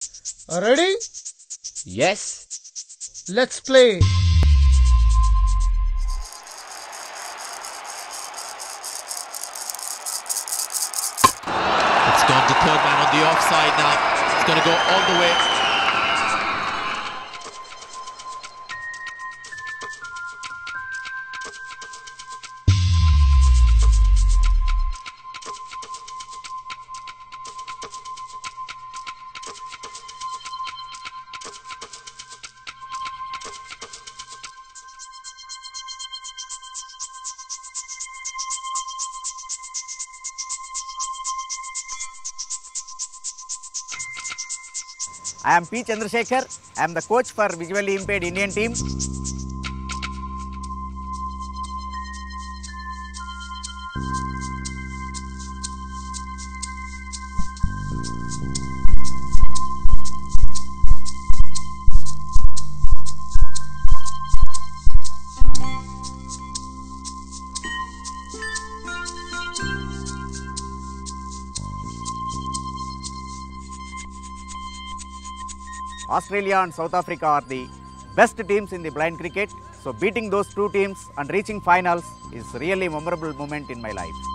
Ready? Yes. Let's play. It's gone to third man on the offside now. It's going to go all the way. I am P. Chandrasekhar. I am the coach for visually impaired Indian team. Australia and South Africa are the best teams in the blind cricket. So beating those two teams and reaching finals is really a memorable moment in my life.